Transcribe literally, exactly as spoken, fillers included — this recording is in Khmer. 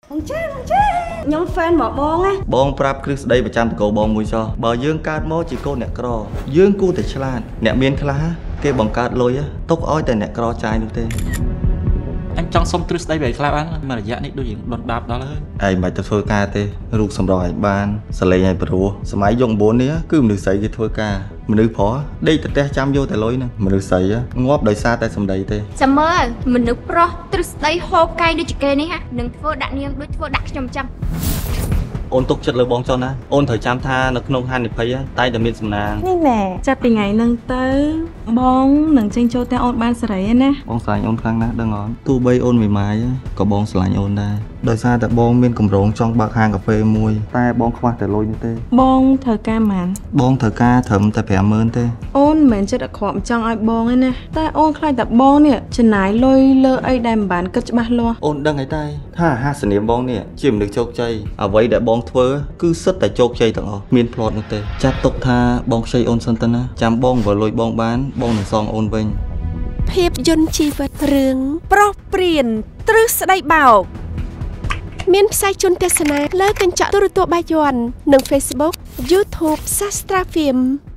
បងចេះបងចេះខ្ញុំ fan មកបងណាបងប្រាប់គ្រឹះស្ដីប្រចាំតកោបងមួយចោះបើយើងកើតមកជាកូនអ្នកក្រយើងគួរតែឆ្លាតអ្នកមានខ្លះគេបង្កើតលុយទុកឲ្យតែអ្នកក្រចាយនោះទេអញចង់សុំទ្រឹស្ដីបែបខ្លះបានមករយៈនេះដូចយើងដុនដាបដល់ហើយឯងមិនទៅធ្វើការទេរូបសម្រស់ឯងបានសលេងឲ្យព្រោះសម័យយុគ៩នេះគឺមនុស្សស្រីគេធ្វើការមនុស្សប្រុសដេកទៅផ្ទះចាំយកតែលុយហ្នឹងមនុស្សស្រីងាប់ដោយសារតែសម្ដីទេចាំមើលមនុស្សប្រុសទ្រឹស្ដីហូបកែងដូចគេនេះនឹងធ្វើដាក់នាងដូចធ្វើដាក់ខ្ញុំចឹងអូនទុកចិត្តលើបងចុះណាអូនត្រូវចាំថានៅក្នុងហានិភ័យតែតែមានសំណាងនេះណែចាប់ពីថ្ងៃហ្នឹងទៅបងនឹងចេញចូលតែអូនបានសេរីណាបងស្រឡាញ់អូនខ្លាំងណាស់ដឹងអត់ទោះបីអូនមិនម៉ាយក៏បងស្រឡាញ់អូនដែរដោយសារតែបងមានកម្រងចង់បើកហាងកាហ្វេមួយតែបងខ្វះតែលុយនេះទេបងត្រូវការប៉ុន្មានបងត្រូវការត្រឹមតែប្រាំម៉ឺនទេអូនមិនមែនចិត្តអាក្រក់ចង់ឲ្យបងទេណាតែអូនខ្លាចតែបងនេះចំណាយលុយលើអីដែលមិនបានគិតច្បាស់លាស់អូនដឹងអីតែថាអាហាសនាមបងនេះជាមនុស្សជោគជ័យអ្វីដែលបងធ្វើគឺសិតតែជោគជ័យទាំងអស់មានផ្្លាត់នោះទេចាត់ទុកថាបងខ្ចីអូនសិនទៅណាចាំបងបើលុយបងបានបងនឹងសងអូនវិញភាពយន្តជីវិតរឿងប្រុសព្រានទ្រឹស្ដីបោកមានផ្សាយជូនទស្សនាលើកញ្ចក់ទូរទស្សន៍បាយ័ននិង Facebook YouTube Sastra Film